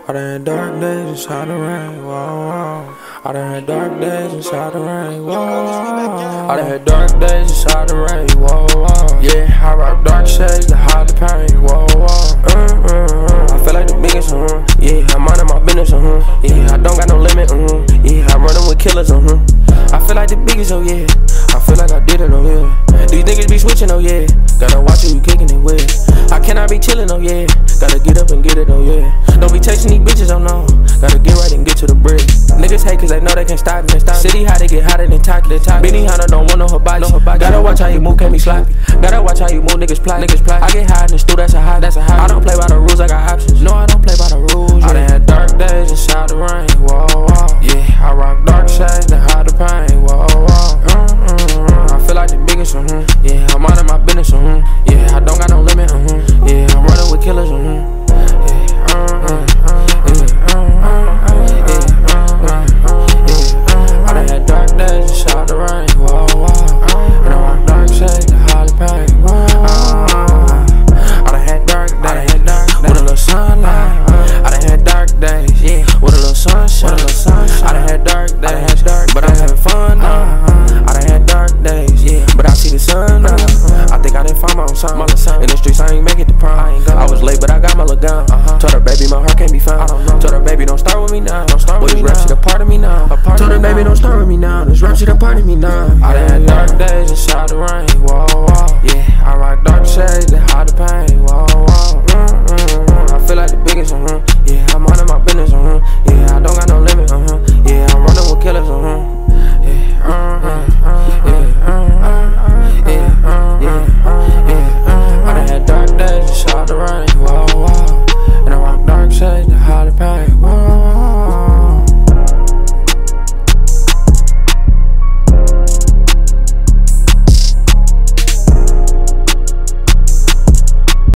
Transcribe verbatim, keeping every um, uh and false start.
I done had dark days inside the rain, whoa, whoa. I done had dark days inside the rain, whoa, whoa. I done had dark days inside the rain, whoa, whoa. Yeah, I rock dark shades to hide the pain, whoa, whoa. Uh, uh, uh. I feel like the biggest, uh -huh. Yeah, I'm minding my business, uh -huh. Yeah, I don't got no limit, uh -huh. Yeah, I'm running with killers, uh -huh. I feel like the biggest, oh yeah. I feel like I did it, oh yeah. These niggas be switching, oh yeah. Gotta watch who you kicking it with. I cannot be chillin', oh yeah. Gotta get up and get it, oh yeah. Don't be chasing these bitches, oh no. Gotta get right and get to the brick. Niggas hate cause they know they can't stop me. City hot, they get hotter than Taki. Benny Hunter don't want no hibachi. Gotta watch how you move, can't be sloppy. Gotta watch how you move, niggas plot. Niggas plot. I get high in the stool, that's a high, that's a high. I don't play by the rules, I got options. No, I don't play by the rules. Yeah. I done had dark days inside the rain.